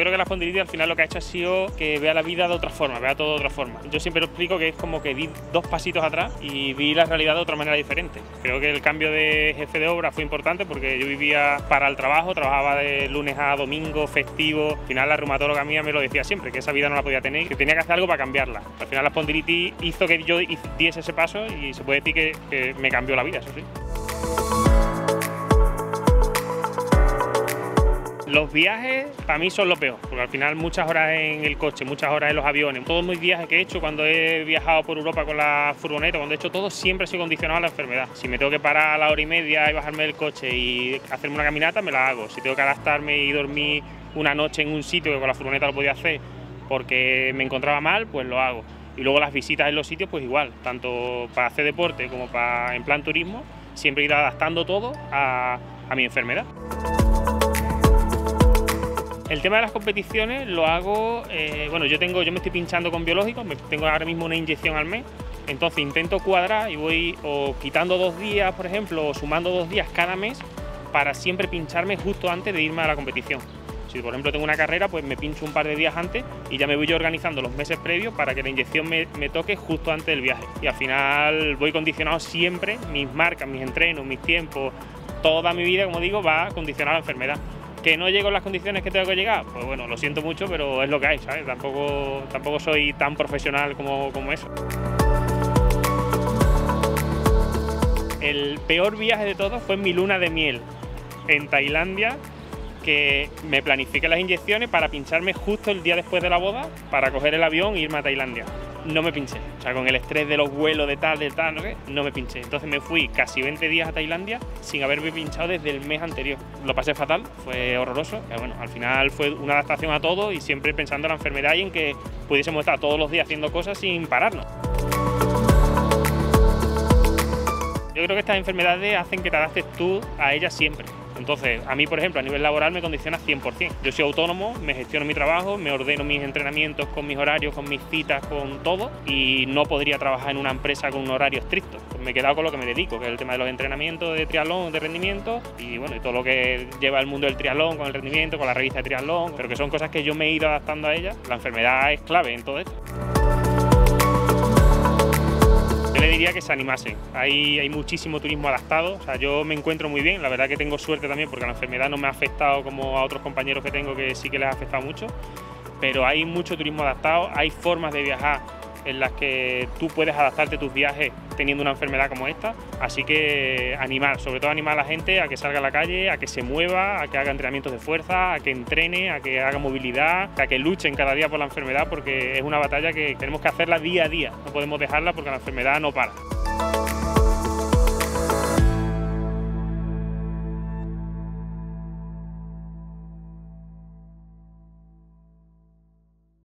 creo que la espondilitis al final lo que ha hecho ha sido que vea la vida de otra forma, vea todo de otra forma. Yo siempre lo explico que es como que di 2 pasitos atrás y vi la realidad de otra manera diferente. Creo que el cambio de jefe de obra fue importante porque yo vivía para el trabajo, trabajaba de lunes a domingo, festivo. Al final la reumatóloga mía me lo decía siempre, que esa vida no la podía tener y que tenía que hacer algo para cambiarla. Al final la espondilitis hizo que yo diese ese paso y se puede decir que me cambió la vida, eso sí. Los viajes para mí son lo peor, porque al final muchas horas en el coche, muchas horas en los aviones, todos mis viajes que he hecho cuando he viajado por Europa con la furgoneta, cuando he hecho todo, siempre he sido condicionado a la enfermedad. Si me tengo que parar a la hora y media y bajarme del coche y hacerme una caminata, me la hago. Si tengo que adaptarme y dormir una noche en un sitio que con la furgoneta lo podía hacer porque me encontraba mal, pues lo hago. Y luego las visitas en los sitios, pues igual, tanto para hacer deporte como para en plan turismo, siempre he ido adaptando todo a mi enfermedad. El tema de las competiciones lo hago, bueno, yo me estoy pinchando con biológicos, tengo ahora mismo una inyección al mes, entonces intento cuadrar y voy o quitando 2 días, por ejemplo, o sumando 2 días cada mes para siempre pincharme justo antes de irme a la competición. Si por ejemplo tengo una carrera, pues me pincho un par de días antes y ya me voy yo organizando los meses previos para que la inyección me toque justo antes del viaje. Y al final voy condicionado siempre, mis marcas, mis entrenos, mis tiempos, toda mi vida, como digo, va condicionada a la enfermedad. ¿Que no llego en las condiciones que tengo que llegar? Pues bueno, lo siento mucho, pero es lo que hay, ¿sabes? Tampoco soy tan profesional como eso. El peor viaje de todos fue mi luna de miel en Tailandia, que me planifiqué las inyecciones para pincharme justo el día después de la boda, para coger el avión e irme a Tailandia. No me pinché, o sea, con el estrés de los vuelos, de tal, no me pinché. Entonces me fui casi 20 días a Tailandia sin haberme pinchado desde el mes anterior. Lo pasé fatal, fue horroroso, pero bueno, al final fue una adaptación a todo y siempre pensando en la enfermedad y en que pudiésemos estar todos los días haciendo cosas sin pararnos. Yo creo que estas enfermedades hacen que te adaptes tú a ellas siempre. Entonces, a mí, por ejemplo, a nivel laboral me condiciona 100%. Yo soy autónomo, me gestiono mi trabajo, me ordeno mis entrenamientos con mis horarios, con mis citas, con todo, y no podría trabajar en una empresa con un horario estricto. Pues me he quedado con lo que me dedico, que es el tema de los entrenamientos de triatlón, de rendimiento, y bueno, y todo lo que lleva el mundo del triatlón, con el rendimiento, con la revista de triatlón, pero que son cosas que yo me he ido adaptando a ellas. La enfermedad es clave en todo esto. Yo le diría que se animasen, hay muchísimo turismo adaptado, o sea, yo me encuentro muy bien, la verdad que tengo suerte también porque la enfermedad no me ha afectado como a otros compañeros que tengo que sí que les ha afectado mucho, pero hay mucho turismo adaptado, hay formas de viajar en las que tú puedes adaptarte a tus viajes teniendo una enfermedad como esta, así que sobre todo animar a la gente a que salga a la calle, a que se mueva, a que haga entrenamientos de fuerza, a que entrene, a que haga movilidad, a que luchen cada día por la enfermedad, porque es una batalla que tenemos que hacerla día a día, no podemos dejarla porque la enfermedad no para.